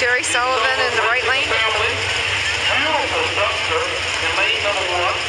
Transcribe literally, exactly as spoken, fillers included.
Jerry Sullivan in the right lane. Beautiful stuff, sir. In lane number one.